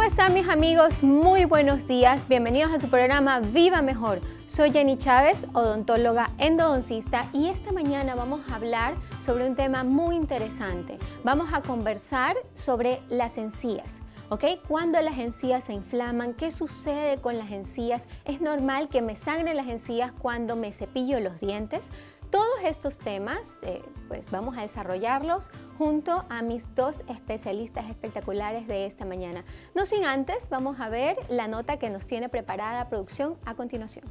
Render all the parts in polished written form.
están mis amigos? Muy buenos días, bienvenidos a su programa Viva Mejor. Soy Jenny Chávez, odontóloga endodoncista, y esta mañana vamos a hablar sobre un tema muy interesante. Vamos a conversar sobre las encías. ¿Ok? Cuando las encías se inflaman, ¿qué sucede con las encías? ¿Es normal que me sangren las encías cuando me cepillo los dientes? Todos estos temas, pues vamos a desarrollarlos junto a mis dos especialistas espectaculares de esta mañana. No sin antes, vamos a ver la nota que nos tiene preparada producción a continuación.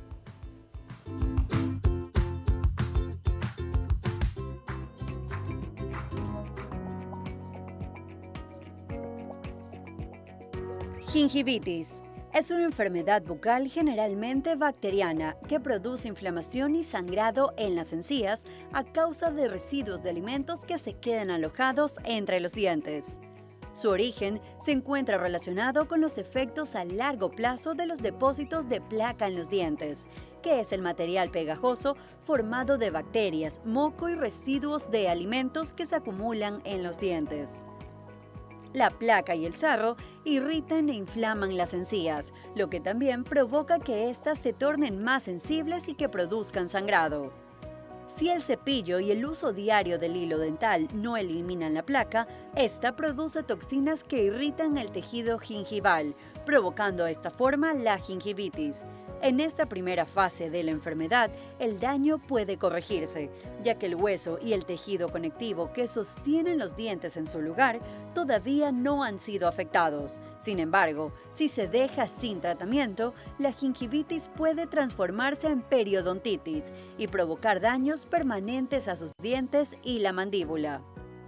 Gingivitis es una enfermedad bucal generalmente bacteriana que produce inflamación y sangrado en las encías a causa de residuos de alimentos que se quedan alojados entre los dientes. Su origen se encuentra relacionado con los efectos a largo plazo de los depósitos de placa en los dientes, que es el material pegajoso formado de bacterias, moco y residuos de alimentos que se acumulan en los dientes. La placa y el sarro irritan e inflaman las encías, lo que también provoca que éstas se tornen más sensibles y que produzcan sangrado. Si el cepillo y el uso diario del hilo dental no eliminan la placa, esta produce toxinas que irritan el tejido gingival, provocando de esta forma la gingivitis. En esta primera fase de la enfermedad, el daño puede corregirse, ya que el hueso y el tejido conectivo que sostienen los dientes en su lugar todavía no han sido afectados. Sin embargo, si se deja sin tratamiento, la gingivitis puede transformarse en periodontitis y provocar daños permanentes a sus dientes y la mandíbula.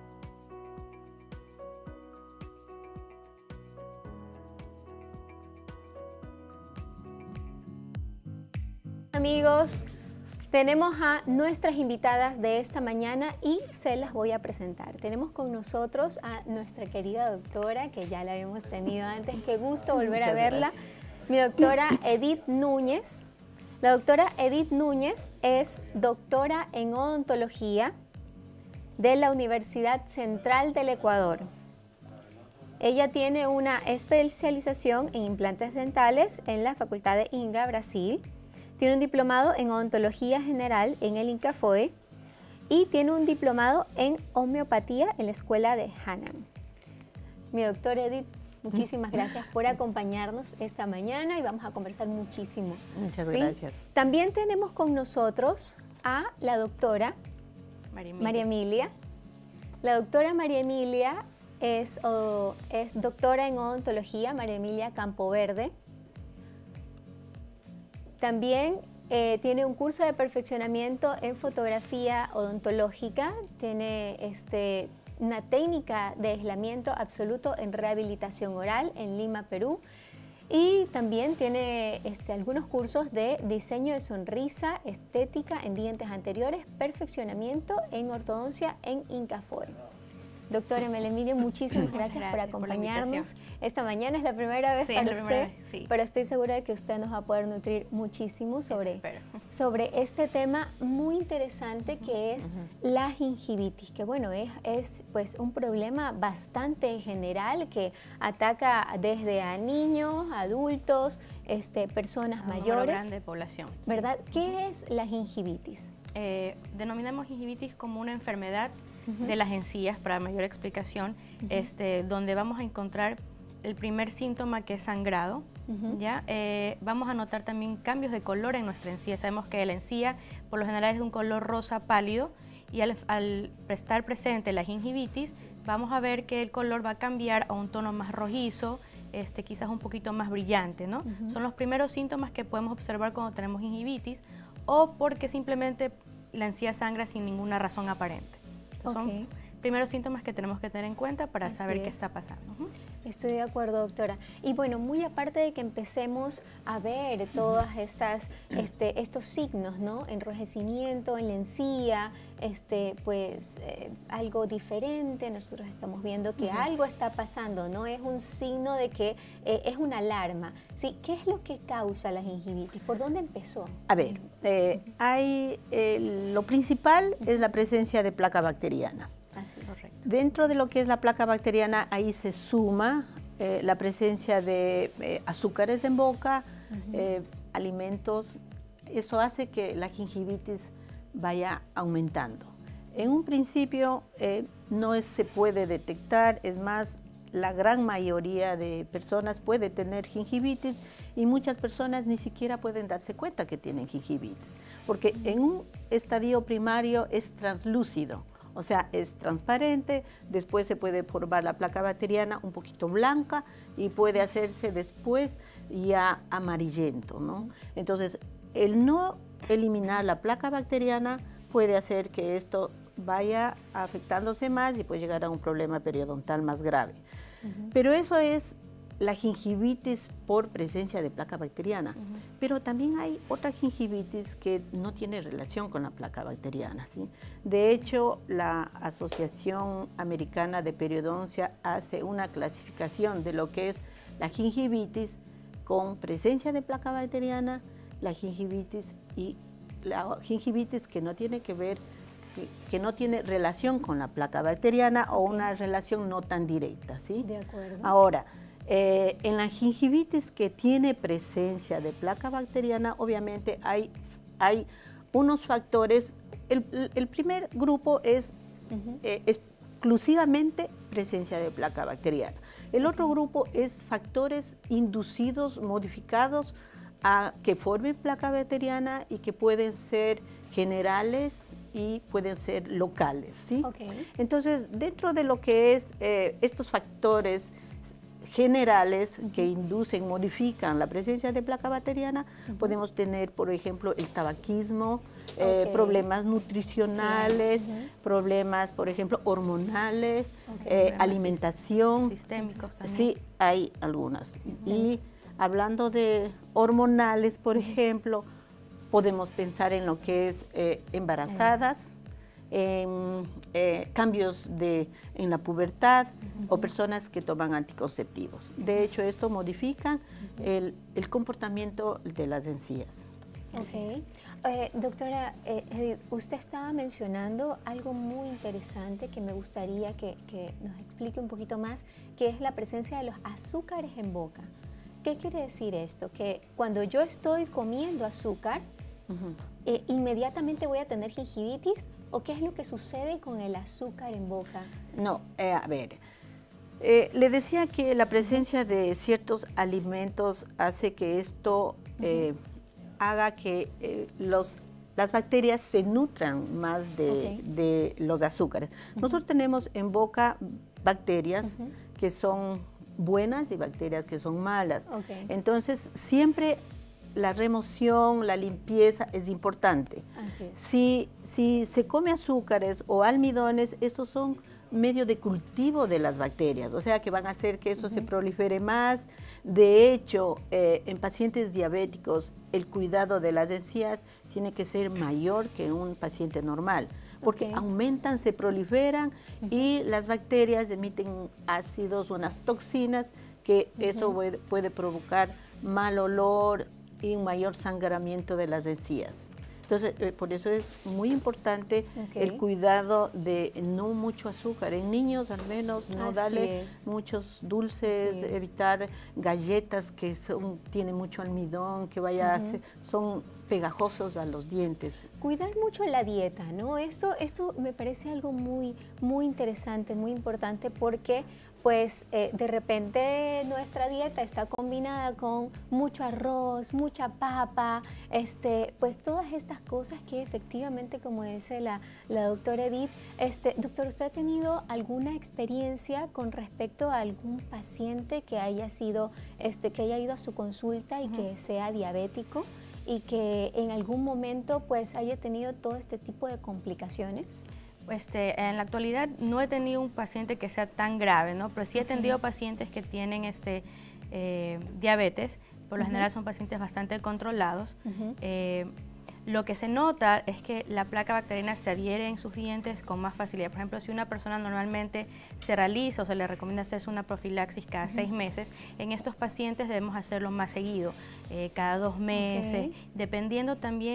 Amigos, tenemos a nuestras invitadas de esta mañana y se las voy a presentar. Tenemos con nosotros a nuestra querida doctora, que ya la habíamos tenido antes. Qué gusto volver a verla. Mi doctora Edith Núñez. La doctora Edith Núñez es doctora en odontología de la Universidad Central del Ecuador. Ella tiene una especialización en implantes dentales en la Facultad de INGA, Brasil. Tiene un diplomado en odontología general en el INCAFOE y tiene un diplomado en homeopatía en la escuela de Hannam. Mi doctora Edith, muchísimas gracias por acompañarnos esta mañana y vamos a conversar muchísimo. Muchas gracias. También tenemos con nosotros a la doctora María Emilia. La doctora María Emilia es doctora en odontología, María Emilia Campoverde. También tiene un curso de perfeccionamiento en fotografía odontológica, tiene una técnica de aislamiento absoluto en rehabilitación oral en Lima, Perú, y también tiene algunos cursos de diseño de sonrisa, estética en dientes anteriores, perfeccionamiento en ortodoncia en INCAFOE. Doctora María Emilia, muchísimas gracias por acompañarnos esta mañana. Es la primera vez para usted, pero estoy segura de que usted nos va a poder nutrir muchísimo sobre este tema muy interesante que es la gingivitis, que bueno, es pues un problema bastante general que ataca desde a niños, adultos, personas mayores. Grande población. ¿Verdad? ¿Qué es la gingivitis? Denominamos gingivitis como una enfermedad de las encías, para mayor explicación, donde vamos a encontrar el primer síntoma, que es sangrado. ¿Ya? Vamos a notar también cambios de color en nuestra encía. Sabemos que la encía por lo general es de un color rosa pálido, y al estar presente la gingivitis vamos a ver que el color va a cambiar a un tono más rojizo, quizás un poquito más brillante, ¿no? Son los primeros síntomas que podemos observar cuando tenemos gingivitis, o porque simplemente la encía sangra sin ninguna razón aparente. Son primeros síntomas que tenemos que tener en cuenta para saber qué está pasando. Estoy de acuerdo, doctora. Y bueno, muy aparte de que empecemos a ver todas estos signos, ¿no? Enrojecimiento en la encía, algo diferente, nosotros estamos viendo que algo está pasando, no es un signo de que es una alarma. ¿Sí? ¿Qué es lo que causa la gingivitis? ¿Por dónde empezó? A ver, lo principal es la presencia de placa bacteriana. Así, correcto. Dentro de lo que es la placa bacteriana, ahí se suma la presencia de azúcares en boca, alimentos, eso hace que la gingivitis vaya aumentando. En un principio no se puede detectar, es más, la gran mayoría de personas puede tener gingivitis y muchas personas ni siquiera pueden darse cuenta que tienen gingivitis, porque en un estadio primario es translúcido, o sea, es transparente, después se puede formar la placa bacteriana un poquito blanca y puede hacerse después ya amarillento, ¿no? Entonces, el no eliminar la placa bacteriana puede hacer que esto vaya afectándose más y puede llegar a un problema periodontal más grave. Pero eso es la gingivitis por presencia de placa bacteriana. Pero también hay otra gingivitis que no tiene relación con la placa bacteriana, ¿sí? De hecho, la Asociación Americana de Periodoncia hace una clasificación de lo que es la gingivitis con presencia de placa bacteriana, la gingivitis y la gingivitis que no tiene que ver, que no tiene relación con la placa bacteriana o una relación no tan directa, ¿sí? De acuerdo. Ahora, en la gingivitis que tiene presencia de placa bacteriana, obviamente hay unos factores. El primer grupo es exclusivamente presencia de placa bacteriana. El otro grupo es factores inducidos, modificados a que formen placa bacteriana y que pueden ser generales y pueden ser locales, ¿sí? Entonces, dentro de lo que es estos factores generales que inducen, modifican la presencia de placa bacteriana, podemos tener, por ejemplo, el tabaquismo, problemas nutricionales, problemas, por ejemplo, hormonales, alimentación. Sistémicos también. Sí, hay algunas. Y hablando de hormonales, por ejemplo, podemos pensar en lo que es embarazadas, cambios en la pubertad o personas que toman anticonceptivos. De hecho, esto modifica el comportamiento de las encías. Doctora, usted estaba mencionando algo muy interesante que me gustaría que nos explique un poquito más, que es la presencia de los azúcares en boca. ¿Qué quiere decir esto? Que cuando yo estoy comiendo azúcar, ¿inmediatamente voy a tener gingivitis? ¿O qué es lo que sucede con el azúcar en boca? No, a ver, le decía que la presencia de ciertos alimentos hace que esto haga que las bacterias se nutran más de los azúcares. Nosotros tenemos en boca bacterias que son buenas y bacterias que son malas. Entonces, siempre la remoción, la limpieza es importante. Si se come azúcares o almidones, esos son medio de cultivo de las bacterias, o sea que van a hacer que eso se prolifere más. De hecho, en pacientes diabéticos, el cuidado de las encías tiene que ser mayor que en un paciente normal, porque aumentan, se proliferan y las bacterias emiten ácidos, unas toxinas, que eso puede provocar mal olor y un mayor sangramiento de las encías. Entonces, por eso es muy importante el cuidado de no mucho azúcar. En niños, al menos, no darle muchos dulces, evitar galletas que tienen mucho almidón, que son pegajosos a los dientes. Cuidar mucho la dieta, ¿no? Esto me parece algo muy interesante, muy importante, porque pues de repente nuestra dieta está combinada con mucho arroz, mucha papa, pues todas estas cosas que efectivamente, como dice la doctora Edith, doctor, ¿usted ha tenido alguna experiencia con respecto a algún paciente que haya sido, que haya ido a su consulta y que sea diabético y que en algún momento pues haya tenido todo este tipo de complicaciones? En la actualidad no he tenido un paciente que sea tan grave, ¿no? Pero sí he atendido pacientes que tienen diabetes. Por lo general son pacientes bastante controlados. Lo que se nota es que la placa bacteriana se adhiere en sus dientes con más facilidad. Por ejemplo, si una persona normalmente se realiza o se le recomienda hacerse una profilaxis cada 6 meses, en estos pacientes debemos hacerlo más seguido, cada 2 meses, dependiendo también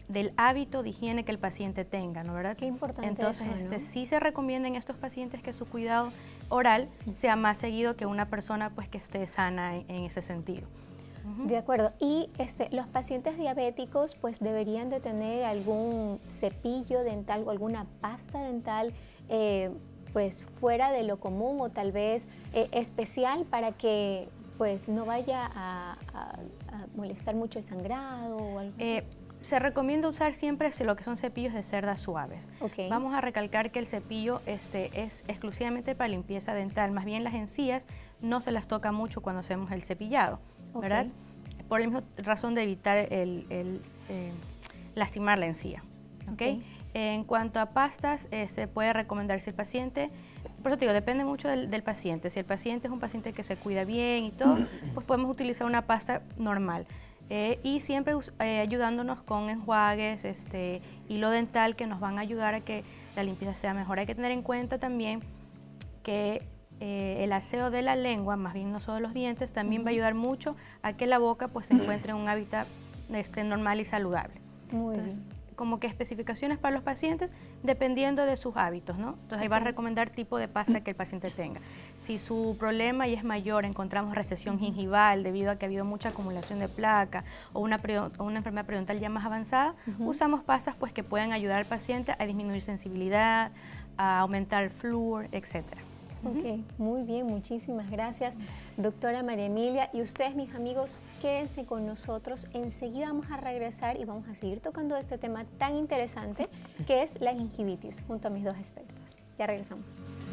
del hábito de higiene que el paciente tenga, ¿no, verdad? Qué importante. Entonces, eso, ¿no? sí se recomienda en estos pacientes que su cuidado oral sea más seguido que una persona pues que esté sana en ese sentido. De acuerdo. Y los pacientes diabéticos pues deberían de tener algún cepillo dental o alguna pasta dental pues fuera de lo común o tal vez especial para que pues no vaya a molestar mucho el sangrado o algo así. Se recomienda usar siempre lo que son cepillos de cerdas suaves. Okay. Vamos a recalcar que el cepillo es exclusivamente para limpieza dental, más bien las encías no se las toca mucho cuando hacemos el cepillado, ¿verdad? Okay. Por la misma razón de evitar lastimar la encía. ¿Okay? En cuanto a pastas, se puede recomendar si el paciente, por eso te digo, depende mucho del paciente. Si el paciente es un paciente que se cuida bien y todo, pues podemos utilizar una pasta normal. Y siempre ayudándonos con enjuagues, hilo dental que nos van a ayudar a que la limpieza sea mejor. Hay que tener en cuenta también que el aseo de la lengua, más bien no solo los dientes, también va a ayudar mucho a que la boca pues se encuentre en un hábitat normal y saludable. Muy bien. Como que especificaciones para los pacientes dependiendo de sus hábitos, ¿no? Entonces ahí va a recomendar tipo de pasta que el paciente tenga. Si su problema ya es mayor, encontramos recesión gingival debido a que ha habido mucha acumulación de placa o una enfermedad periodontal ya más avanzada, usamos pastas pues que pueden ayudar al paciente a disminuir sensibilidad, a aumentar el flúor, etcétera. Ok, muy bien, muchísimas gracias, doctora María Emilia. Y ustedes, mis amigos, quédense con nosotros. Enseguida vamos a regresar y vamos a seguir tocando este tema tan interesante que es la gingivitis, junto a mis dos expertas. Ya regresamos.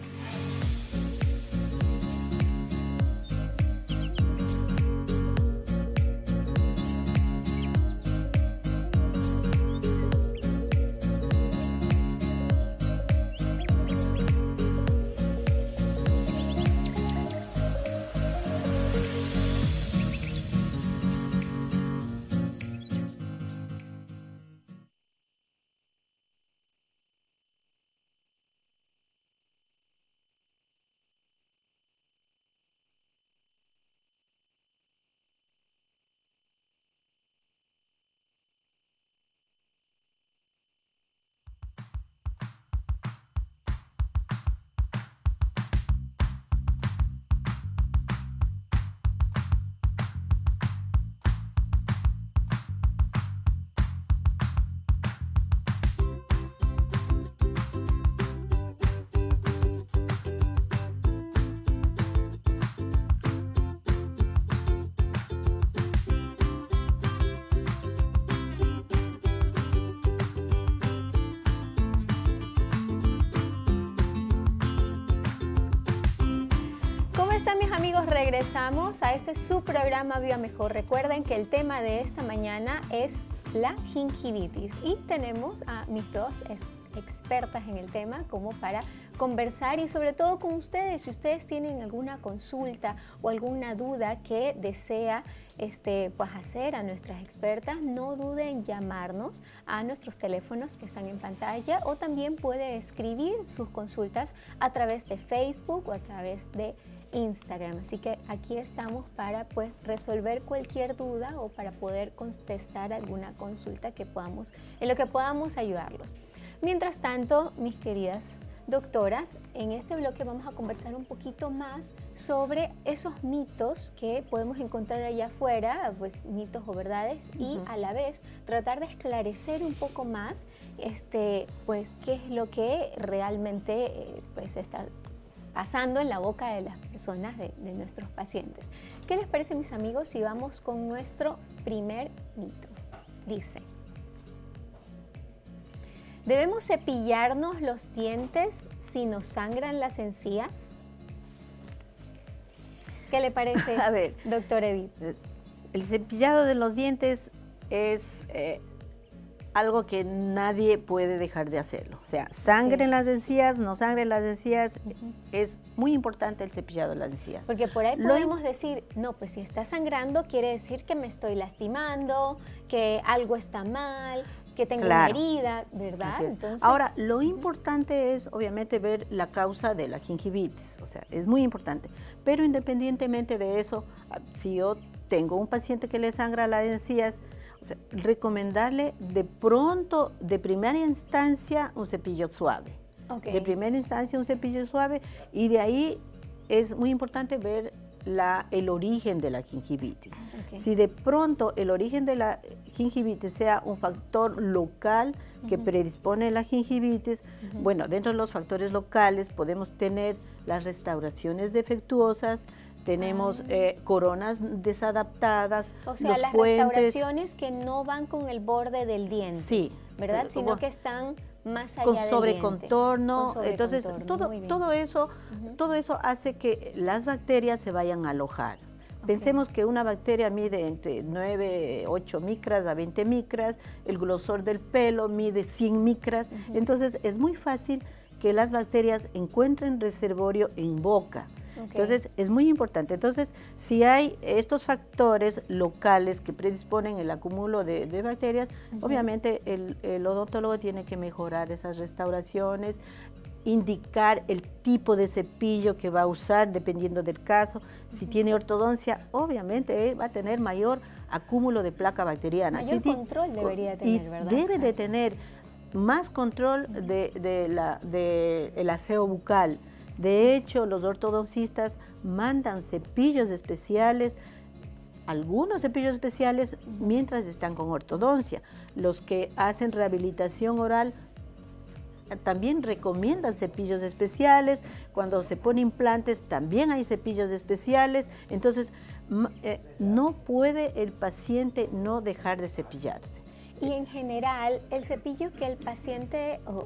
Mis amigos, regresamos a este su programa Viva Mejor. Recuerden que el tema de esta mañana es la gingivitis y tenemos a mis dos expertas en el tema como para conversar y sobre todo con ustedes. Si ustedes tienen alguna consulta o alguna duda que desea pues hacer a nuestras expertas, no duden en llamarnos a nuestros teléfonos que están en pantalla o también puede escribir sus consultas a través de Facebook o a través de Instagram. Así que aquí estamos para pues resolver cualquier duda o para poder contestar alguna consulta que en lo que podamos ayudarlos. Mientras tanto, mis queridas doctoras, en este bloque vamos a conversar un poquito más sobre esos mitos que podemos encontrar allá afuera, pues mitos o verdades, y a la vez tratar de esclarecer un poco más pues qué es lo que realmente pues está pasando en la boca de las personas, de nuestros pacientes. ¿Qué les parece, mis amigos, si vamos con nuestro primer mito? Dice: ¿debemos cepillarnos los dientes si nos sangran las encías? ¿Qué le parece, a ver, doctor Edith? El cepillado de los dientes es algo que nadie puede dejar de hacerlo. O sea, sangre en las encías, no sangre en las encías, es muy importante el cepillado de las encías. Porque por ahí podemos decir, no, pues si está sangrando quiere decir que me estoy lastimando, que algo está mal, que tengo una herida, ¿verdad? Entonces, ahora, lo importante es obviamente ver la causa de la gingivitis, o sea, es muy importante. Pero independientemente de eso, si yo tengo un paciente que le sangra las encías, O sea, recomendarle de pronto, de primera instancia, un cepillo suave. De primera instancia un cepillo suave, y de ahí es muy importante ver el origen de la gingivitis. Si de pronto el origen de la gingivitis sea un factor local que predispone a la gingivitis, bueno, dentro de los factores locales podemos tener las restauraciones defectuosas, tenemos coronas desadaptadas, o sea, las puentes, restauraciones que no van con el borde del diente, sí, ¿verdad? Sino que están más allá con del sobrecontorno, diente. Entonces todo eso hace que las bacterias se vayan a alojar. Pensemos que una bacteria mide entre 9, 8 micras a 20 micras, el grosor del pelo mide 100 micras, entonces es muy fácil que las bacterias encuentren reservorio en boca. Entonces es muy importante. Entonces, si hay estos factores locales que predisponen el acúmulo de bacterias, obviamente el odontólogo tiene que mejorar esas restauraciones, indicar el tipo de cepillo que va a usar dependiendo del caso. Si tiene ortodoncia, obviamente él va a tener mayor acúmulo de placa bacteriana. Mayor control debería tener, ¿verdad? Debe de tener más control del aseo bucal. De hecho, los ortodoncistas mandan cepillos especiales, algunos cepillos especiales mientras están con ortodoncia. Los que hacen rehabilitación oral también recomiendan cepillos especiales. Cuando se ponen implantes también hay cepillos especiales. Entonces, no puede el paciente no dejar de cepillarse. Y en general, el cepillo que el paciente o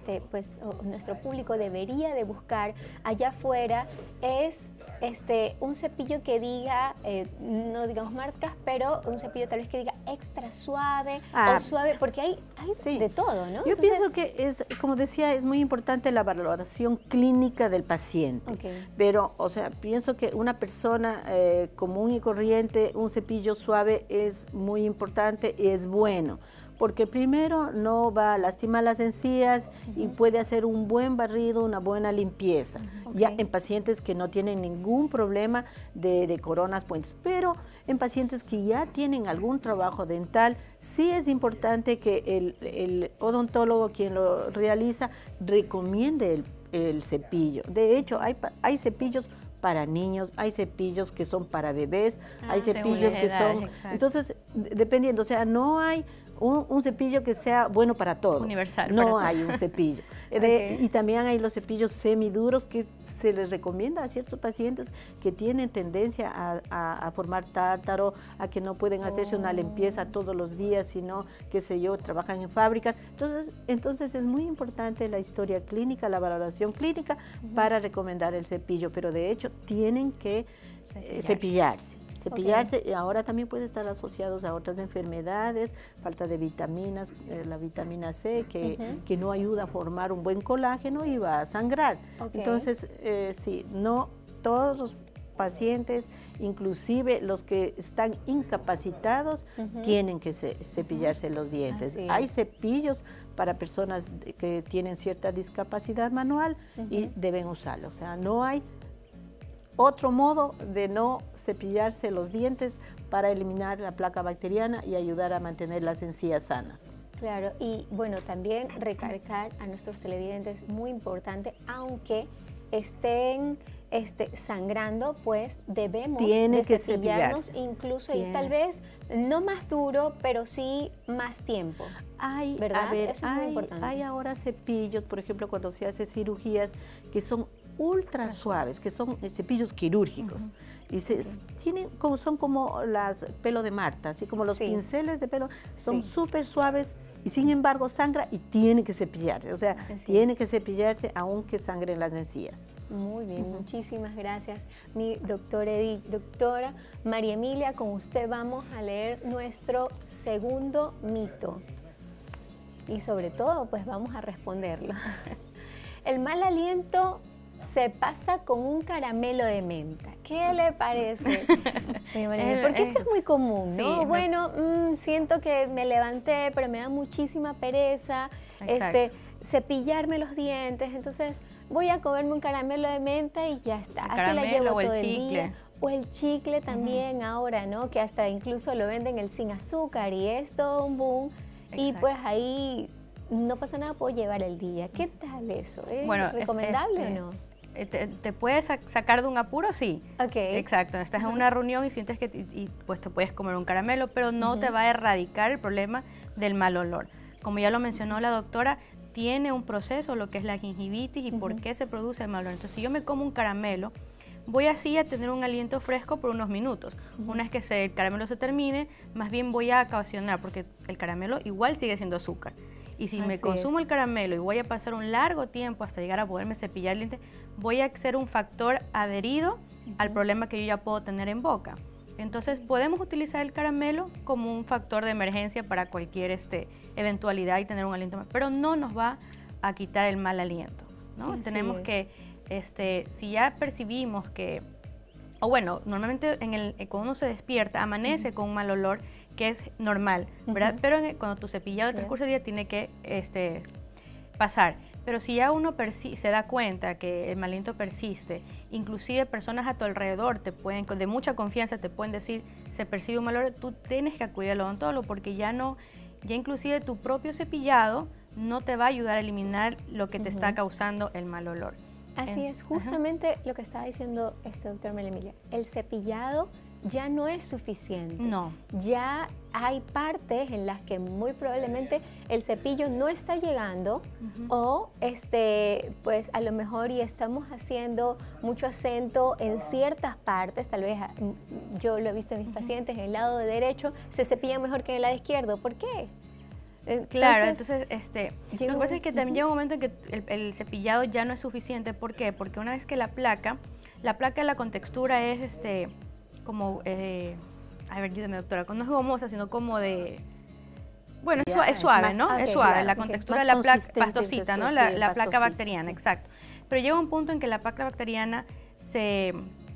nuestro público debería de buscar allá afuera es un cepillo que diga, no digamos marcas, pero un cepillo tal vez que diga extra suave o suave, porque hay sí, de todo, ¿no? Yo pienso que como decía, es muy importante la valoración clínica del paciente. Pero, o sea, pienso que una persona común y corriente, un cepillo suave es muy importante y es bueno, porque primero no va a lastimar las encías y puede hacer un buen barrido, una buena limpieza, ya en pacientes que no tienen ningún problema de coronas puentes, pero en pacientes que ya tienen algún trabajo dental, sí es importante que el odontólogo, quien lo realiza, recomiende el cepillo. De hecho, hay cepillos para niños, hay cepillos que son para bebés, hay cepillos que son... Exacto. Entonces, dependiendo, o sea, no hay un cepillo que sea bueno para todos. Universal. No hay un cepillo. Y también hay los cepillos semiduros que se les recomienda a ciertos pacientes que tienen tendencia a formar tártaro, a que no pueden hacerse una limpieza todos los días, sino, qué sé yo, trabajan en fábricas. Entonces es muy importante la historia clínica, la valoración clínica para recomendar el cepillo, pero de hecho tienen que cepillarse. Y ahora también puede estar asociados a otras enfermedades, falta de vitaminas, la vitamina C, que no ayuda a formar un buen colágeno y va a sangrar. Entonces, sí, no todos los pacientes, inclusive los que están incapacitados, tienen que cepillarse los dientes. Hay cepillos para personas que tienen cierta discapacidad manual y deben usarlo. O sea, no hay otro modo de no cepillarse los dientes para eliminar la placa bacteriana y ayudar a mantener las encías sanas. Claro, y bueno, también recargar a nuestros televidentes, muy importante, aunque estén sangrando, pues debemos de cepillarnos, incluso y tal vez no más duro, pero sí más tiempo. ¿Verdad? Eso es muy importante. Hay ahora cepillos, por ejemplo, cuando se hace cirugías, que son ultra suaves, que son cepillos quirúrgicos. Y son como las pelo de Marta, así como los pinceles de pelo, son súper suaves y sin embargo sangra y tiene que cepillarse. O sea, tiene que cepillarse aunque sangren las encías. Muy bien, muchísimas gracias, mi doctora Edith. Doctora María Emilia, con usted vamos a leer nuestro segundo mito. Y sobre todo, pues vamos a responderlo. El mal aliento se pasa con un caramelo de menta. ¿Qué le parece? Porque esto es muy común, ¿no? Sí, bueno, siento que me levanté, pero me da muchísima pereza cepillarme los dientes, entonces voy a comerme un caramelo de menta y ya está. Así la llevo todo el día. O el chicle también ahora, ¿no? Que hasta incluso lo venden el sin azúcar y es todo un boom. Y pues ahí no pasa nada, puedo llevar el día. ¿Qué tal eso? ¿Es recomendable o no? ¿Te puedes sacar de un apuro? Sí. Ok. Exacto. Estás en una reunión y sientes que pues te puedes comer un caramelo, pero no te va a erradicar el problema del mal olor. Como ya lo mencionó la doctora, tiene un proceso, lo que es la gingivitis y por qué se produce el mal olor. Entonces, si yo me como un caramelo, voy así a tener un aliento fresco por unos minutos. Una vez que el caramelo se termine, más bien voy a ocasionar, porque el caramelo igual sigue siendo azúcar. Y si me consumo el caramelo y voy a pasar un largo tiempo hasta llegar a poderme cepillar el diente, voy a ser un factor adherido al problema que yo ya puedo tener en boca. Entonces podemos utilizar el caramelo como un factor de emergencia para cualquier eventualidad y tener un aliento más, pero no nos va a quitar el mal aliento, ¿no? Tenemos que, si ya percibimos que, o bueno, normalmente cuando uno se despierta, amanece con un mal olor, que es normal, ¿verdad? Pero cuando tu cepillado de transcurso del día tiene que pasar. Pero si ya uno se da cuenta que el mal aliento persiste, inclusive personas a tu alrededor de mucha confianza te pueden decir, se percibe un mal olor, tú tienes que acudir al odontólogo porque ya inclusive tu propio cepillado no te va a ayudar a eliminar lo que te está causando el mal olor. Así es, justamente lo que estaba diciendo doctora María Emilia, el cepillado ya no es suficiente. No. Ya hay partes en las que muy probablemente el cepillo no está llegando o pues a lo mejor y estamos haciendo mucho acento en ciertas partes, tal vez yo lo he visto en mis pacientes, en el lado derecho se cepillan mejor que en el lado izquierdo. ¿Por qué? Claro, entonces lo que pasa es que también llega un momento en que el cepillado ya no es suficiente. ¿Por qué? Porque una vez que la placa de la contextura es como, a ver, ayúdame doctora, no es gomosa, sino como de, bueno, es suave, ¿no? Es suave, la contextura de la placa, pastosita, ¿no? La placa bacteriana, exacto. Pero llega un punto en que la placa bacteriana se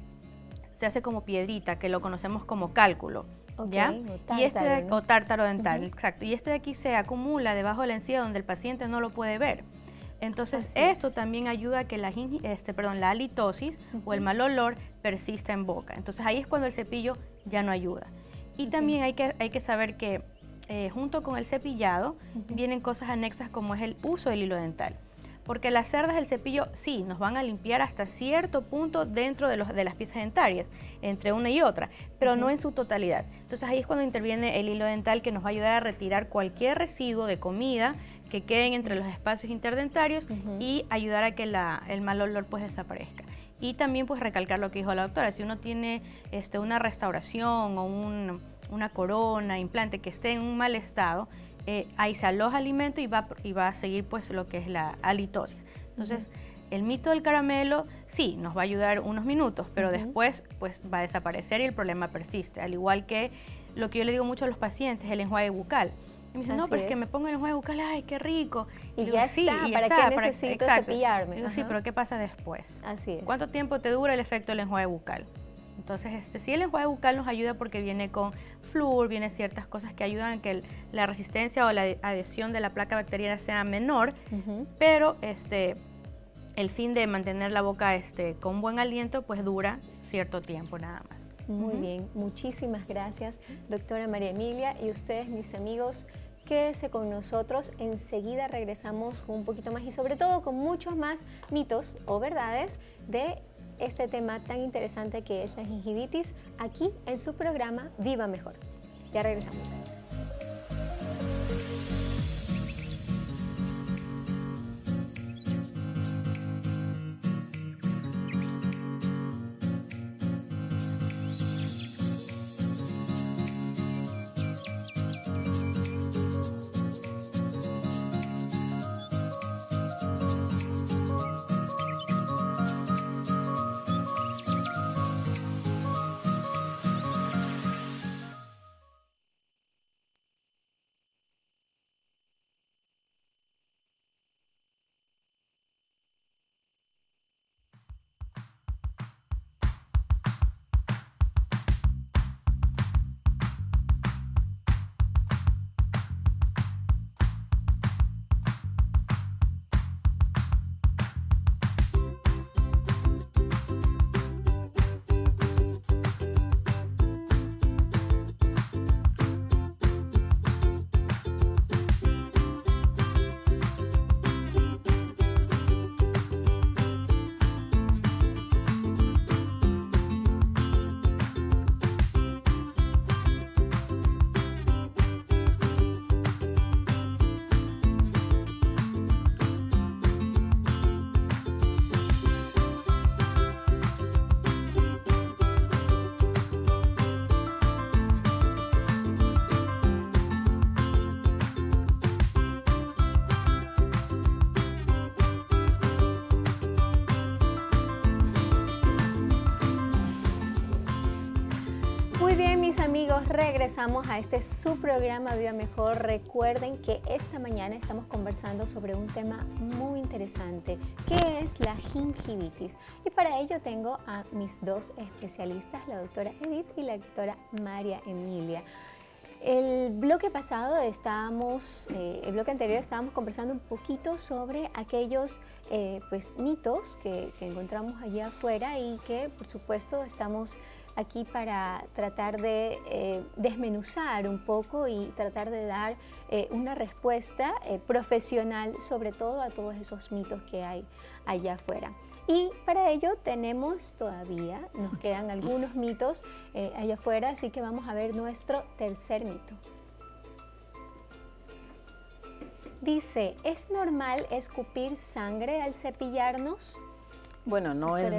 hace como piedrita, que lo conocemos como cálculo. ¿Ya? O tártaro dental, exacto. Y de aquí se acumula debajo de la encía donde el paciente no lo puede ver. Entonces, esto también ayuda a que la halitosis o el mal olor persista en boca. Entonces, ahí es cuando el cepillo ya no ayuda. Y también hay que saber que junto con el cepillado vienen cosas anexas como es el uso del hilo dental. Porque las cerdas del cepillo sí nos van a limpiar hasta cierto punto dentro de las piezas dentarias, entre una y otra, pero no en su totalidad. Entonces ahí es cuando interviene el hilo dental, que nos va a ayudar a retirar cualquier residuo de comida que queden entre los espacios interdentarios y ayudar a que el mal olor pues desaparezca. Y también pues recalcar lo que dijo la doctora, si uno tiene una restauración o una corona, implante que esté en un mal estado, ahí se aloja alimento y va a seguir pues lo que es la halitosis. Entonces, el mito del caramelo sí nos va a ayudar unos minutos, pero después pues va a desaparecer y el problema persiste. Al igual que lo que yo le digo mucho a los pacientes, el enjuague bucal. Y me dicen, no, pero es que me pongo el enjuague bucal, ¡ay, qué rico! Y digo, ¿para qué necesito cepillarme? Digo, sí, pero ¿qué pasa después? Así es. ¿Cuánto tiempo te dura el efecto del enjuague bucal? Entonces, sí, el enjuague bucal nos ayuda porque viene con flúor, viene ciertas cosas que ayudan a que la resistencia o la adhesión de la placa bacteriana sea menor, pero el fin de mantener la boca con buen aliento pues dura cierto tiempo nada más. Muy bien, muchísimas gracias, doctora María Emilia, y ustedes, mis amigos, quédense con nosotros, enseguida regresamos con un poquito más y sobre todo con muchos más mitos o verdades de este tema tan interesante que es la gingivitis, aquí en su programa Viva Mejor. Ya regresamos. amigos, regresamos a este su programa Viva Mejor. Recuerden que esta mañana estamos conversando sobre un tema muy interesante, que es la gingivitis. Y para ello tengo a mis dos especialistas, la doctora Edith y la doctora María Emilia. El bloque anterior estábamos conversando un poquito sobre aquellos mitos que encontramos allá afuera y que por supuesto estamos aquí para tratar de desmenuzar un poco y tratar de dar una respuesta profesional sobre todo a todos esos mitos que hay allá afuera. Y para ello nos quedan algunos mitos allá afuera, así que vamos a ver nuestro tercer mito. Dice, ¿es normal escupir sangre al cepillarnos? Bueno, no es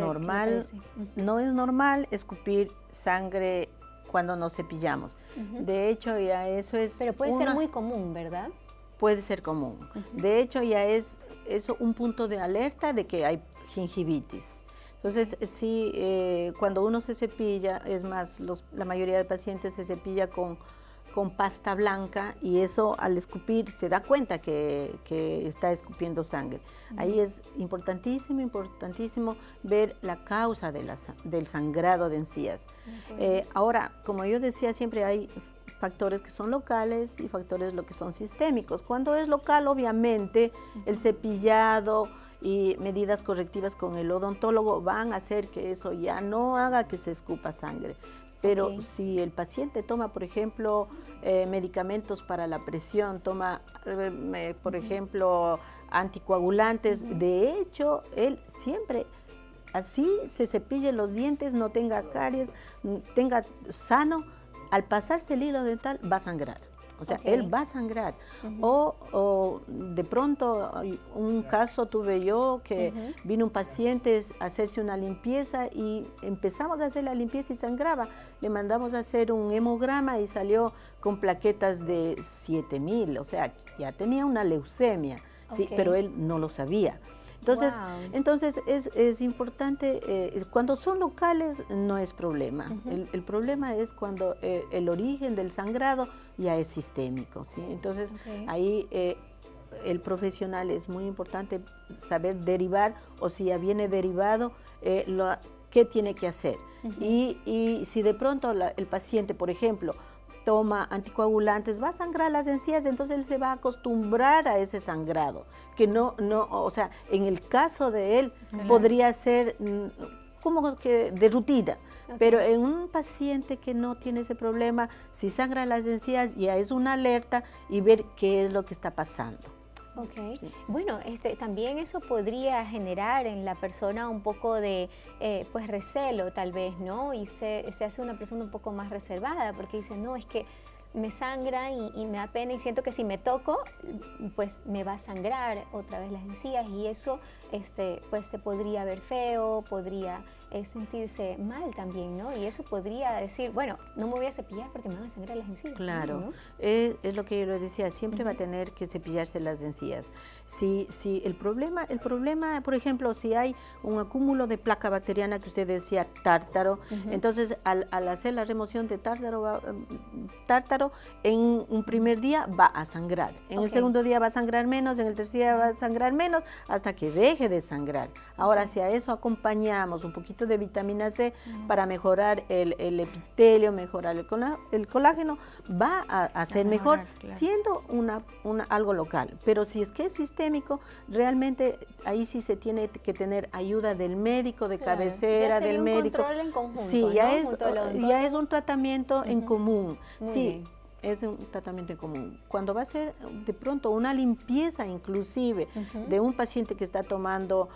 normal escupir sangre cuando nos cepillamos. De hecho, ya eso es... Pero puede ser muy común, ¿verdad? Puede ser común. De hecho, ya es eso un punto de alerta de que hay gingivitis. Entonces, sí, cuando uno se cepilla, es más, la mayoría de pacientes se cepilla con pasta blanca y eso al escupir se da cuenta que está escupiendo sangre. Ahí es importantísimo ver la causa del sangrado de encías. Ahora, como yo decía, siempre hay factores que son locales y factores lo que son sistémicos. Cuando es local, obviamente, el cepillado y medidas correctivas con el odontólogo van a hacer que eso ya no haga que se escupa sangre. Pero si el paciente toma, por ejemplo, medicamentos para la presión, toma, por ejemplo, anticoagulantes, de hecho, él siempre así se cepille los dientes, no tenga caries, tenga sano, al pasarse el hilo dental va a sangrar. O sea, él va a sangrar. O de pronto, un caso tuve yo que vino un paciente a hacerse una limpieza y empezamos a hacer la limpieza y sangraba. Le mandamos a hacer un hemograma y salió con plaquetas de 7.000, o sea, ya tenía una leucemia, ¿sí? Pero él no lo sabía. Entonces es importante, cuando son locales no es problema. El problema es cuando el origen del sangrado ya es sistémico, ¿sí? Entonces ahí el profesional es muy importante saber derivar, o si ya viene derivado, qué tiene que hacer. Y si de pronto el paciente, por ejemplo, toma anticoagulantes, va a sangrar las encías, entonces él se va a acostumbrar a ese sangrado, que o sea, en el caso de él podría ser como que de rutina, pero en un paciente que no tiene ese problema, si sangra las encías ya es una alerta y ver qué es lo que está pasando. Sí. Bueno, también eso podría generar en la persona un poco de recelo tal vez, ¿no? Y se hace una persona un poco más reservada porque dice, no, es que me sangra y me da pena y siento que si me toco, pues me va a sangrar otra vez las encías y eso pues se podría ver feo, podría sentirse mal también, ¿no? Y eso podría decir, bueno, no me voy a cepillar porque me van a sangrar las encías. Claro, ¿no? Es lo que yo le decía, siempre va a tener que cepillarse las encías. Si el problema, por ejemplo, si hay un acúmulo de placa bacteriana que usted decía tártaro, entonces al hacer la remoción de tártaro, en un primer día va a sangrar, en el segundo día va a sangrar menos, en el tercer día va a sangrar menos, hasta que deje de sangrar. Ahora, si a eso acompañamos un poquito de vitamina C para mejorar el epitelio, mejorar el colágeno, va a ser mejor, siendo algo local. Pero si es que es sistémico, realmente ahí sí se tiene que tener ayuda del médico de cabecera, del médico. Control en conjunto, sí, ¿no? ya es un tratamiento en común. Muy sí. bien. Es un tratamiento en común. Cuando va a ser de pronto una limpieza inclusive de un paciente que está tomando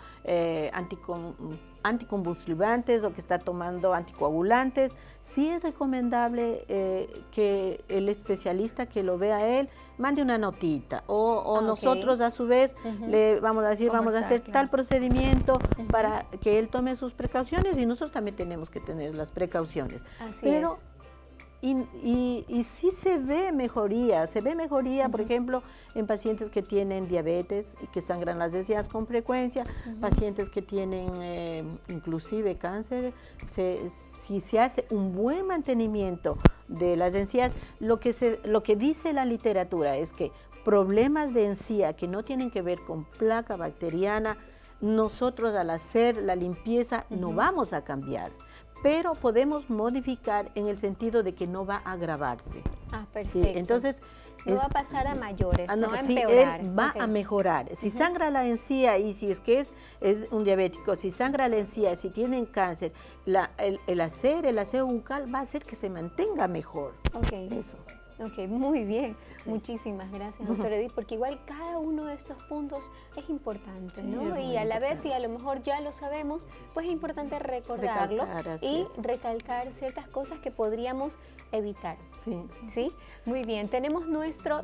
anticonvulsivantes o que está tomando anticoagulantes, sí es recomendable que el especialista que lo vea a él mande una notita o nosotros a su vez le vamos a decir, vamos a hacer tal procedimiento para que él tome sus precauciones y nosotros también tenemos que tener las precauciones. Así es. y sí se ve mejoría, por ejemplo, en pacientes que tienen diabetes y que sangran las encías con frecuencia, pacientes que tienen inclusive cáncer, si se hace un buen mantenimiento de las encías, lo que dice la literatura es que problemas de encía que no tienen que ver con placa bacteriana, nosotros al hacer la limpieza no vamos a cambiar, pero podemos modificar en el sentido de que no va a agravarse. Ah, perfecto. Sí, entonces, no va a pasar a mayores, no a sí, empeorar. él va a mejorar. Si sangra la encía y si es que es un diabético, si sangra la encía, si tienen cáncer, el aseo bucal va a hacer que se mantenga mejor. Eso. Ok, muy bien. Sí. Muchísimas gracias, doctora Edith, porque igual cada uno de estos puntos es importante, ¿no? Y a la vez, si a lo mejor ya lo sabemos, pues es importante recordarlo y recalcar ciertas cosas que podríamos evitar. ¿Sí? Muy bien, tenemos nuestro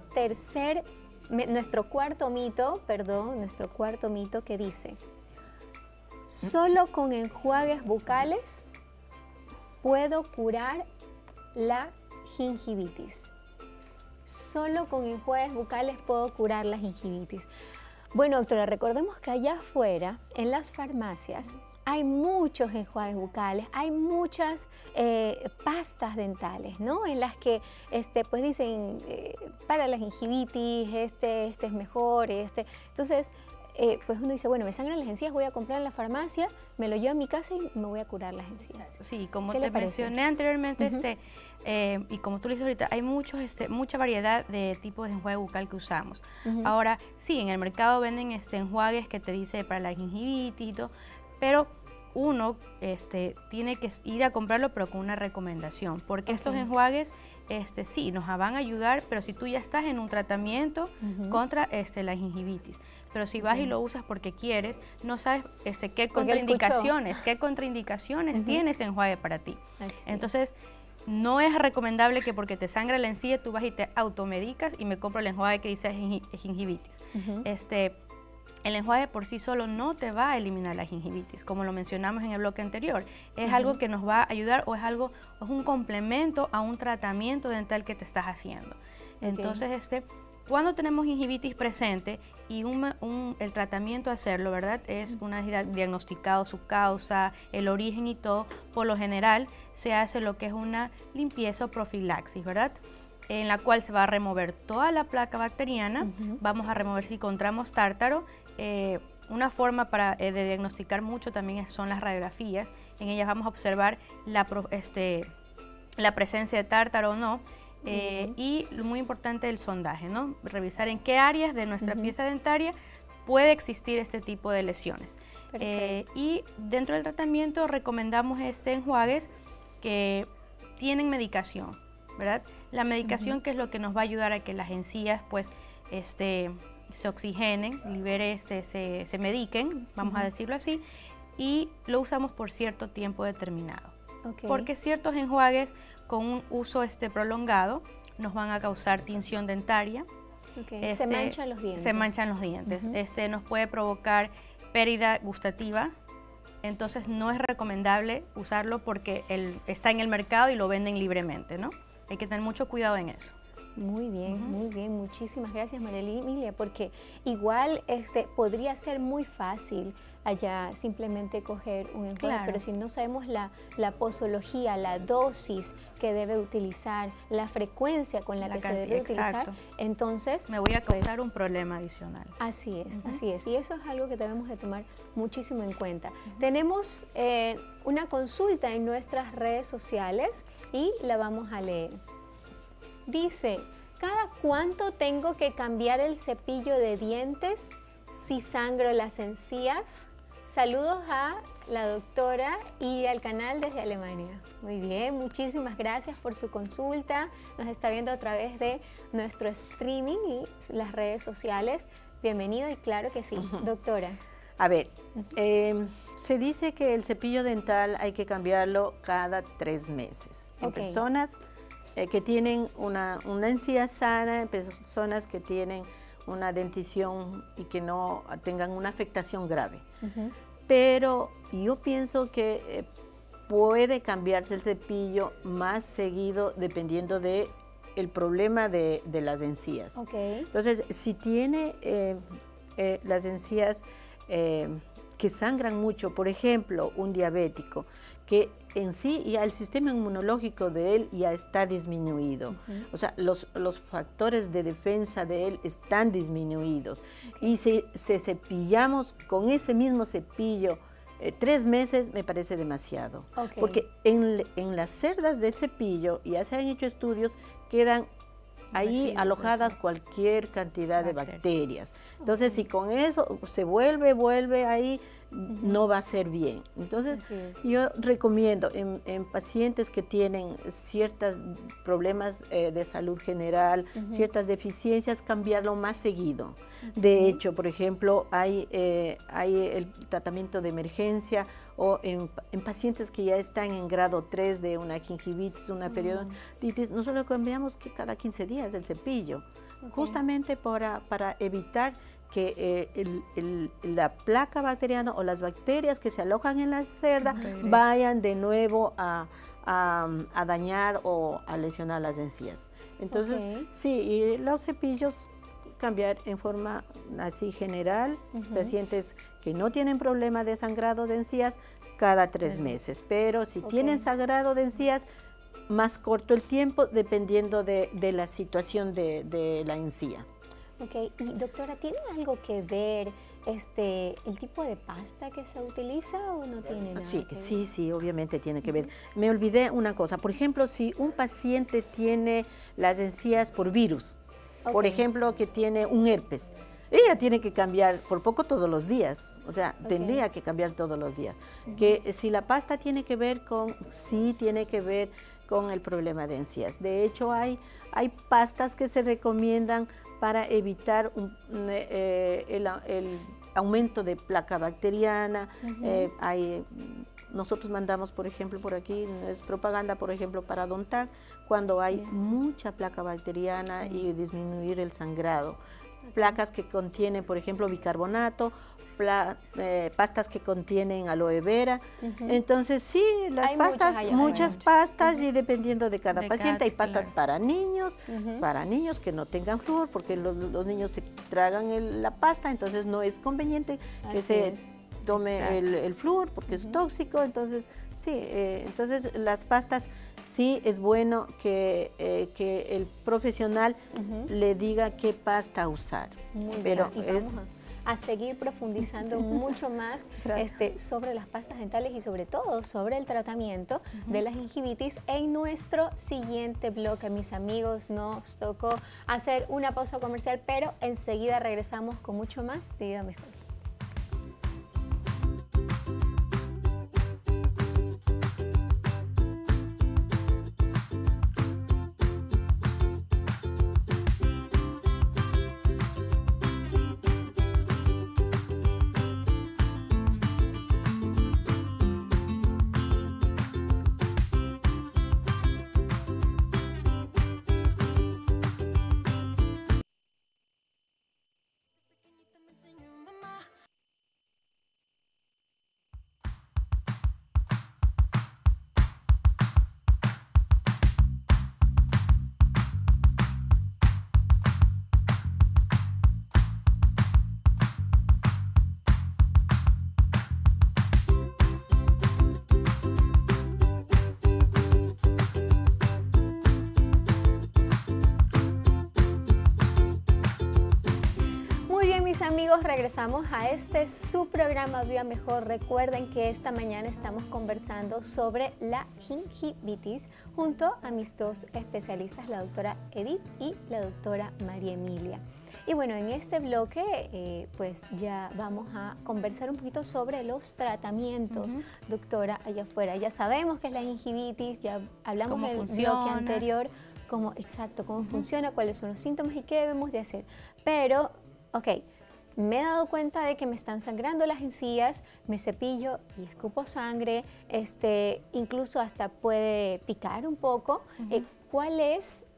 cuarto mito que dice: solo con enjuagues bucales puedo curar la gingivitis. Solo con enjuagues bucales puedo curar la gingivitis. Bueno, doctora, recordemos que allá afuera, en las farmacias, hay muchos enjuagues bucales, hay muchas pastas dentales, ¿no? En las que pues dicen para la gingivitis, este es mejor, Entonces, pues uno dice, bueno, me sangran las encías, voy a comprar en la farmacia, me lo llevo a mi casa y me voy a curar las encías. Sí, como te mencioné anteriormente, y como tú le dices ahorita, hay mucha variedad de tipos de enjuague bucal que usamos. Ahora, sí, en el mercado venden enjuagues que te dice para la gingivitis y todo, pero uno tiene que ir a comprarlo, pero con una recomendación, porque estos enjuagues sí nos van a ayudar, pero si tú ya estás en un tratamiento contra la gingivitis, pero si vas y lo usas porque quieres, no sabes qué contraindicaciones tiene ese enjuague para ti. Entonces, no es recomendable que porque te sangra la encía tú vas y te automedicas y me compro el enjuague que dice gingivitis. El enjuague por sí solo no te va a eliminar la gingivitis, como lo mencionamos en el bloque anterior. Es algo que nos va a ayudar o es un complemento a un tratamiento dental que te estás haciendo. Entonces, cuando tenemos gingivitis presente y el tratamiento a hacerlo, ¿verdad? Es una vez diagnosticado su causa, el origen y todo, por lo general se hace lo que es una limpieza o profilaxis, ¿verdad? En la cual se va a remover toda la placa bacteriana, vamos a remover si encontramos tártaro. Una forma de diagnosticar mucho también son las radiografías. En ellas vamos a observar la presencia de tártaro o no. Y muy importante el sondaje, ¿no? Revisar en qué áreas de nuestra pieza dentaria puede existir este tipo de lesiones. Y dentro del tratamiento recomendamos enjuagues que tienen medicación, ¿verdad? La medicación que es lo que nos va a ayudar a que las encías pues se oxigenen, se mediquen, vamos a decirlo así, y lo usamos por cierto tiempo determinado. Porque ciertos enjuagues con un uso prolongado nos van a causar tinción dentaria. Se manchan los dientes. Se manchan los dientes. Nos puede provocar pérdida gustativa. Entonces no es recomendable usarlo porque está en el mercado y lo venden libremente, ¿no? Hay que tener mucho cuidado en eso. Muy bien, muy bien. Muchísimas gracias, María Emilia, porque igual podría ser muy fácil allá simplemente coger un enjuague, pero si no sabemos la posología, la dosis que debe utilizar, la frecuencia con la que se debe utilizar, entonces me voy a causar un problema adicional. Así es, así es. Y eso es algo que debemos de tomar muchísimo en cuenta. Tenemos una consulta en nuestras redes sociales y la vamos a leer. Dice, ¿cada cuánto tengo que cambiar el cepillo de dientes si sangro las encías? Saludos a la doctora y al canal desde Alemania. Muy bien, muchísimas gracias por su consulta. Nos está viendo a través de nuestro streaming y las redes sociales. Bienvenido y claro que sí, doctora. A ver, se dice que el cepillo dental hay que cambiarlo cada 3 meses. En personas que tienen una encía sana, en personas que tienen una dentición y que no tengan una afectación grave. Pero yo pienso que puede cambiarse el cepillo más seguido dependiendo de el problema de las encías. Entonces, si tiene las encías que sangran mucho, por ejemplo, un diabético, que en sí ya el sistema inmunológico de él ya está disminuido. O sea, los factores de defensa de él están disminuidos. Y si cepillamos con ese mismo cepillo 3 meses, me parece demasiado. Porque en las cerdas del cepillo, ya se han hecho estudios, quedan ahí alojadas cualquier cantidad de bacterias. Entonces, si con eso se vuelve ahí, no va a ser bien. Entonces, yo recomiendo en pacientes que tienen ciertos problemas de salud general, ciertas deficiencias, cambiarlo más seguido. De hecho, por ejemplo, hay el tratamiento de emergencia o en pacientes que ya están en grado 3 de una gingivitis, una periodontitis, nosotros cambiamos que cada 15 días el cepillo, justamente para evitar que la placa bacteriana o las bacterias que se alojan en la cerda vayan de nuevo a dañar o a lesionar las encías. Entonces, sí, y los cepillos cambiar en forma así general, pacientes que no tienen problema de sangrado de encías cada 3 meses, pero si tienen sangrado de encías, más corto el tiempo dependiendo de la situación de la encía. Y doctora, ¿tiene algo que ver el tipo de pasta que se utiliza o no tiene nada que ver? Sí, obviamente tiene que ver. Me olvidé una cosa, por ejemplo, si un paciente tiene las encías por virus, por ejemplo, que tiene un herpes, ella tiene que cambiar por poco todos los días, o sea, tendría que cambiar todos los días. Que si la pasta tiene que ver tiene que ver con el problema de encías. De hecho, hay pastas que se recomiendan para evitar el aumento de placa bacteriana. Nosotros mandamos, por ejemplo, por aquí, es propaganda, por ejemplo, para Dontac, cuando hay mucha placa bacteriana y disminuir el sangrado. Placas que contienen, por ejemplo, bicarbonato, pastas que contienen aloe vera. Entonces, sí, las pastas, muchas pastas, y dependiendo de cada paciente, hay pastas para niños que no tengan flúor, porque los niños se tragan la pasta, entonces no es conveniente que se tome el flúor, porque es tóxico. Entonces, sí, entonces las pastas, sí es bueno que el profesional le diga qué pasta usar. Pero vamos a seguir profundizando mucho más sobre las pastas dentales y sobre todo sobre el tratamiento de la gingivitis en nuestro siguiente bloque. Mis amigos, nos tocó hacer una pausa comercial, pero enseguida regresamos con mucho más de Vida Mejor. Amigos, regresamos a su programa Vida Mejor. Recuerden que esta mañana estamos conversando sobre la gingivitis junto a mis dos especialistas, la doctora Edith y la doctora María Emilia. Y bueno, en este bloque pues ya vamos a conversar un poquito sobre los tratamientos, doctora, allá afuera. Ya sabemos qué es la gingivitis, ya hablamos en el bloque anterior, cómo funciona, cuáles son los síntomas y qué debemos de hacer. Pero, me he dado cuenta de que me están sangrando las encías, me cepillo y escupo sangre, incluso hasta puede picar un poco. ¿Cuál es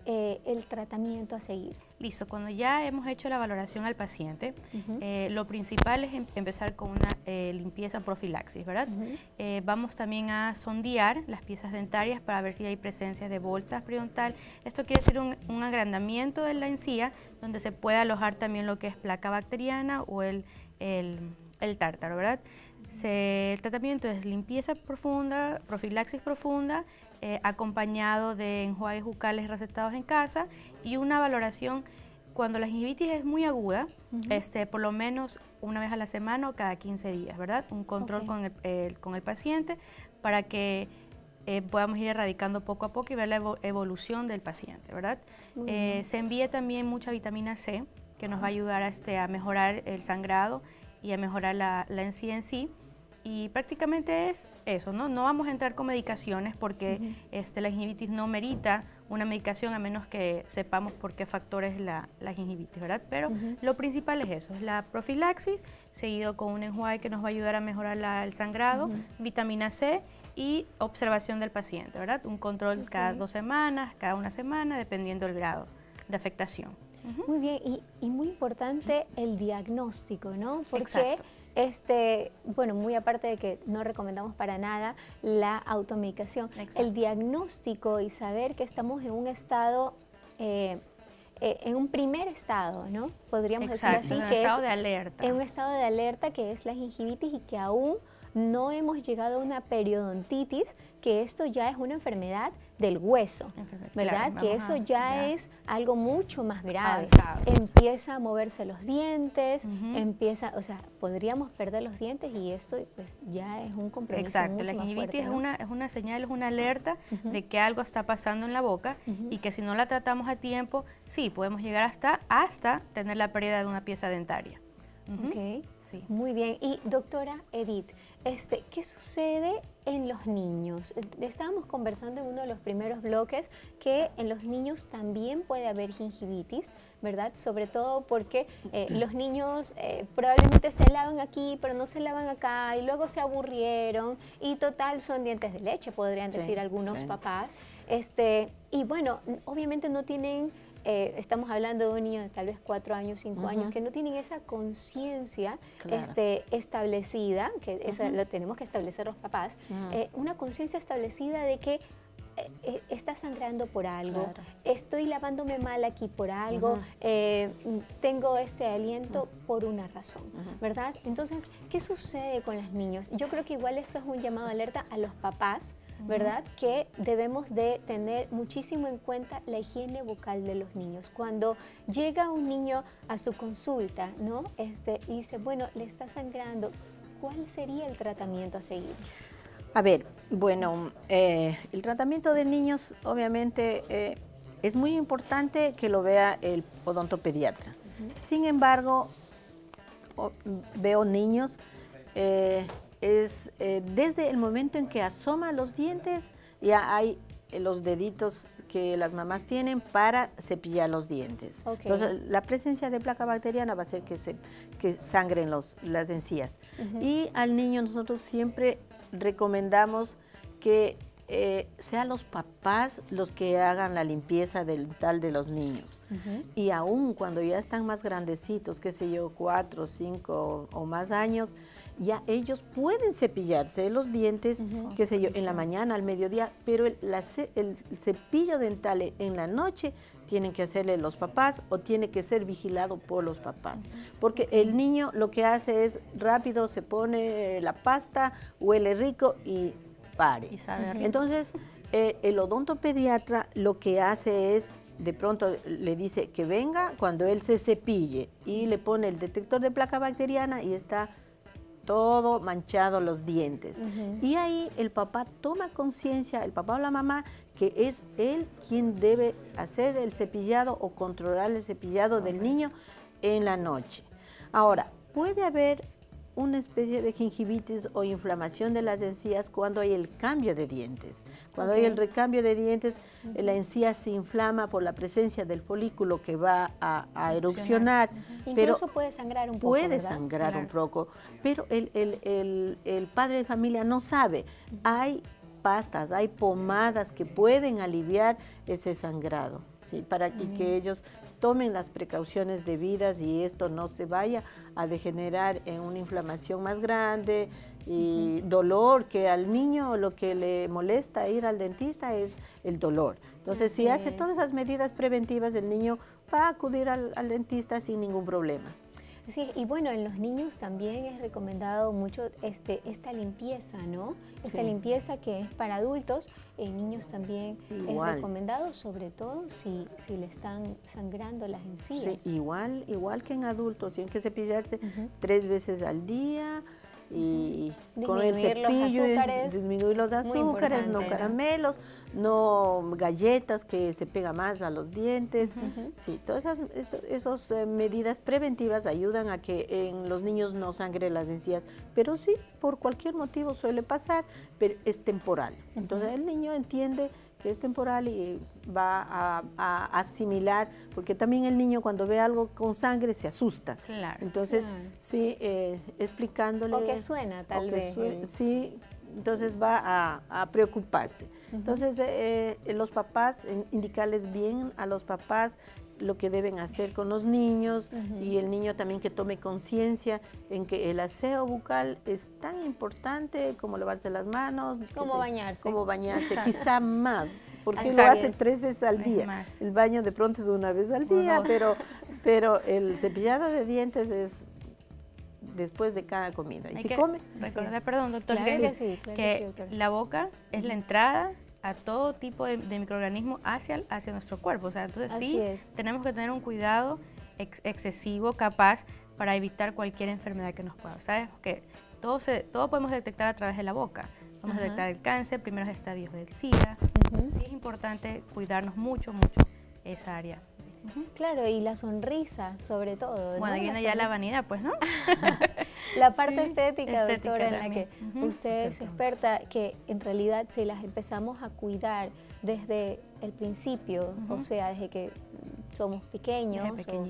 el tratamiento a seguir? Listo, cuando ya hemos hecho la valoración al paciente, lo principal es empezar con una limpieza profilaxis, ¿verdad? Vamos también a sondear las piezas dentarias para ver si hay presencia de bolsas periodontal. Esto quiere decir un agrandamiento de la encía donde se puede alojar también lo que es placa bacteriana o el tártaro, ¿verdad? El tratamiento es limpieza profunda, profilaxis profunda, acompañado de enjuagues bucales recetados en casa y una valoración cuando la gingivitis es muy aguda, por lo menos una vez a la semana o cada 15 días, ¿verdad? Un control con el paciente para que podamos ir erradicando poco a poco y ver la evolución del paciente, ¿verdad? Se envía también mucha vitamina C que nos va a ayudar a mejorar el sangrado y a mejorar la encía en sí. Y prácticamente es eso, ¿no? No vamos a entrar con medicaciones porque la gingivitis no merita una medicación a menos que sepamos por qué factor es la gingivitis, ¿verdad? Pero lo principal es eso, es la profilaxis, seguido con un enjuague que nos va a ayudar a mejorar el sangrado, vitamina C y observación del paciente, ¿verdad? Un control cada 2 semanas, cada 1 semana, dependiendo del grado de afectación. Muy bien, y muy importante el diagnóstico, ¿no? Porque Exacto. Bueno, muy aparte de que no recomendamos para nada la automedicación, el diagnóstico y saber que estamos en un estado, en un primer estado, ¿no? Podríamos decir así, en un que estado es de alerta. en un estado de alerta que es la gingivitis y que aún no hemos llegado a una periodontitis, que esto ya es una enfermedad del hueso, ¿verdad? Claro, que eso ya es algo mucho más grave. Avanzado. Empieza a moverse los dientes, o sea, podríamos perder los dientes y esto pues ya es un compromiso. Exacto, mucho la más gingivitis fuerte, ¿no? es una señal, es una alerta de que algo está pasando en la boca y que si no la tratamos a tiempo, sí, podemos llegar hasta tener la pérdida de una pieza dentaria. Ok, Sí. muy bien. Y doctora Edith, ¿qué sucede en los niños? Estábamos conversando en uno de los primeros bloques que en los niños también puede haber gingivitis, ¿verdad? Sobre todo porque los niños probablemente se lavan aquí, pero no se lavan acá, y luego se aburrieron, y total son dientes de leche, podrían decir algunos papás. Y bueno, obviamente no tienen... estamos hablando de un niño de tal vez 4 años, 5 años, que no tienen esa conciencia establecida, que esa lo tenemos que establecer los papás, una conciencia establecida de que está sangrando por algo, estoy lavándome mal aquí por algo, tengo este aliento por una razón, ¿verdad? Entonces, ¿qué sucede con los niños? Yo creo que igual esto es un llamado de alerta a los papás, ¿verdad? Que debemos de tener muchísimo en cuenta la higiene bucal de los niños. Cuando llega un niño a su consulta, ¿no? Y dice, bueno, le está sangrando, ¿cuál sería el tratamiento a seguir? A ver, bueno, el tratamiento de niños obviamente es muy importante que lo vea el odontopediatra. Sin embargo, veo niños, desde el momento en que asoma los dientes, ya hay los deditos que las mamás tienen para cepillar los dientes. Entonces, la presencia de placa bacteriana va a hacer que sangren las encías. Y al niño nosotros siempre recomendamos que sean los papás los que hagan la limpieza dental de los niños. Y aún cuando ya están más grandecitos, qué sé yo, 4, 5 o más años, ya ellos pueden cepillarse los dientes, qué sé yo, en la mañana, al mediodía, pero el cepillo dental en la noche tienen que hacerle los papás o tiene que ser vigilado por los papás. Porque el niño lo que hace es rápido se pone la pasta, huele rico y pare. Y sabe rico. Entonces, el odontopediatra lo que hace es, de pronto le dice que venga cuando él se cepille y le pone el detector de placa bacteriana y está todo manchado los dientes. Y ahí el papá toma conciencia, el papá o la mamá, que es él quien debe hacer el cepillado o controlar el cepillado del niño en la noche. Ahora, puede haber una especie de gingivitis o inflamación de las encías cuando hay el cambio de dientes. Cuando hay el recambio de dientes, la encía se inflama por la presencia del folículo que va a erupcionar. Incluso pero puede sangrar un poco, puede ¿verdad? sangrar un poco, pero el padre de familia no sabe. Hay pastas, hay pomadas que pueden aliviar ese sangrado. Sí, para que ellos tomen las precauciones debidas y esto no se vaya a degenerar en una inflamación más grande y dolor, que al niño lo que le molesta ir al dentista es el dolor. Entonces, si hace todas esas medidas preventivas, el niño va a acudir al dentista sin ningún problema. Sí, y bueno, en los niños también es recomendado mucho esta limpieza, ¿no? Esta limpieza que es para adultos, en niños también es recomendado, sobre todo si le están sangrando las encías. Sí, igual que en adultos, tienen que cepillarse 3 veces al día y con el cepillo disminuir los azúcares, no caramelos, no galletas que se pega más a los dientes. Sí, todas esas medidas preventivas ayudan a que en los niños no sangre las encías, pero sí, por cualquier motivo suele pasar, pero es temporal. Entonces el niño entiende que es temporal y va a asimilar, porque también el niño cuando ve algo con sangre se asusta. Claro. Entonces, sí, explicándole... O que suena, tal vez. Sí, entonces va a preocuparse. Entonces, los papás, indicarles bien a los papás lo que deben hacer con los niños y el niño también que tome conciencia en que el aseo bucal es tan importante como lavarse las manos. Como bañarse. Como bañarse, quizá más, porque lo hace 3 veces al día. El baño de pronto es 1 vez al día, pero el cepillado de dientes es después de cada comida. Y hay si que come... recordar, perdón, doctor, claro que sí, doctor. La boca es la entrada a todo tipo de microorganismos hacia nuestro cuerpo. O sea, entonces tenemos que tener un cuidado excesivo, capaz, para evitar cualquier enfermedad que nos pueda. ¿Sabes? Porque todo podemos detectar a través de la boca. Vamos a detectar el cáncer, primeros estadios del SIDA. Sí es importante cuidarnos mucho esa área. Claro, y la sonrisa, sobre todo. Bueno, ahí viene ya la vanidad, pues, ¿no? La parte estética, doctora, en la que usted es experta, que en realidad si las empezamos a cuidar desde el principio, o sea, desde que somos pequeños,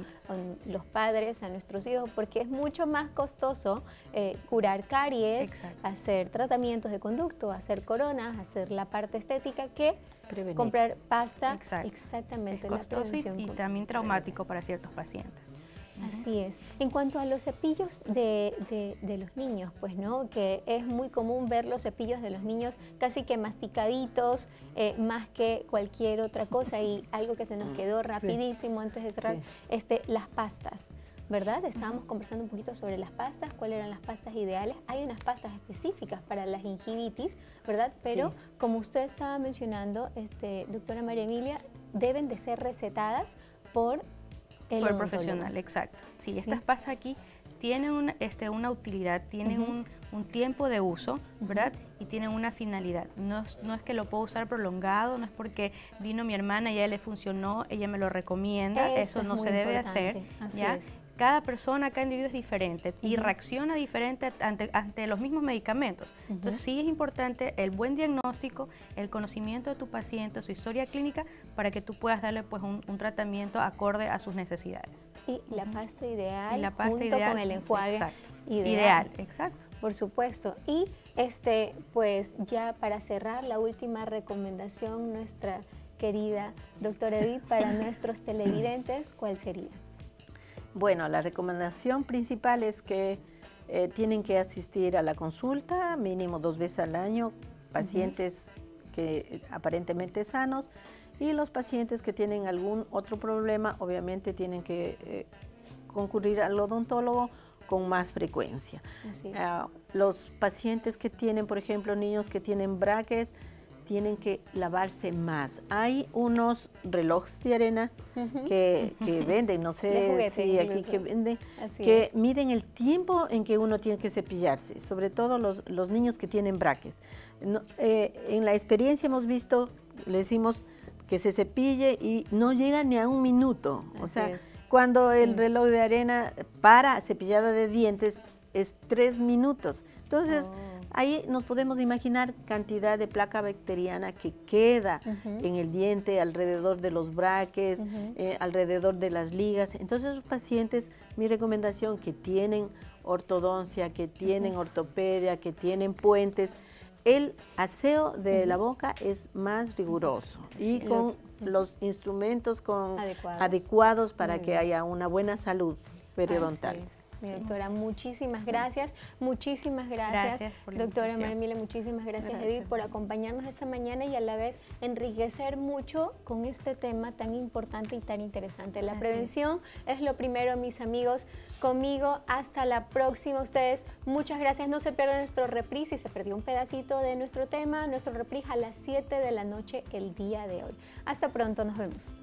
o los padres a nuestros hijos, porque es mucho más costoso curar caries, hacer tratamientos de conducto, hacer coronas, hacer la parte estética, que comprar pasta. Exactamente. Es costoso y también traumático para ciertos pacientes. Así es. En cuanto a los cepillos de los niños, pues, ¿no? Que es muy común ver los cepillos de los niños casi que masticaditos, más que cualquier otra cosa. Y algo que se nos quedó rapidísimo antes de cerrar, las pastas, ¿verdad? Estábamos conversando un poquito sobre las pastas, cuáles eran las pastas ideales. Hay unas pastas específicas para la gingivitis, ¿verdad? Pero como usted estaba mencionando, doctora María Emilia, deben de ser recetadas por el profesional, exacto. Sí, estas pastas aquí tienen una utilidad, tienen un tiempo de uso, ¿verdad? Y tienen una finalidad. No es que lo puedo usar prolongado, no es porque vino mi hermana y a ella le funcionó, ella me lo recomienda, eso no se debe hacer. ¿Ya? Cada persona, cada individuo es diferente y reacciona diferente ante los mismos medicamentos. Entonces sí es importante el buen diagnóstico, el conocimiento de tu paciente, su historia clínica, para que tú puedas darle pues un tratamiento acorde a sus necesidades. Y la pasta ideal, y la pasta junto ideal, con el enjuague ideal, exacto. Por supuesto. Y pues ya para cerrar, la última recomendación, nuestra querida doctora Edith, para nuestros televidentes, ¿cuál sería? Bueno, la recomendación principal es que tienen que asistir a la consulta mínimo 2 veces al año, pacientes que aparentemente sanos, y los pacientes que tienen algún otro problema obviamente tienen que concurrir al odontólogo con más frecuencia. Los pacientes que tienen, por ejemplo, niños que tienen braques, tienen que lavarse más. Hay unos relojes de arena que venden, no sé si aquí que venden, que miden el tiempo en que uno tiene que cepillarse, sobre todo los niños que tienen braques. En la experiencia hemos visto, le decimos que se cepille y no llega ni a 1 minuto. O sea, cuando el reloj de arena para cepillada de dientes es 3 minutos. Entonces, ahí nos podemos imaginar cantidad de placa bacteriana que queda en el diente, alrededor de los braques, alrededor de las ligas. Entonces, los pacientes, mi recomendación, que tienen ortodoncia, que tienen ortopedia, que tienen puentes, el aseo de la boca es más riguroso y con los instrumentos adecuados para que haya una buena salud periodontal. Mi doctora, muchísimas gracias. Muchísimas gracias por la doctora Marmila, muchísimas gracias, Edith, por acompañarnos esta mañana y a la vez enriquecer mucho con este tema tan importante y tan interesante. La prevención es lo primero, mis amigos. Conmigo, hasta la próxima. Ustedes, muchas gracias. No se pierdan nuestro reprise. Si se perdió un pedacito de nuestro tema, nuestro reprise a las 7 de la noche el día de hoy. Hasta pronto, nos vemos.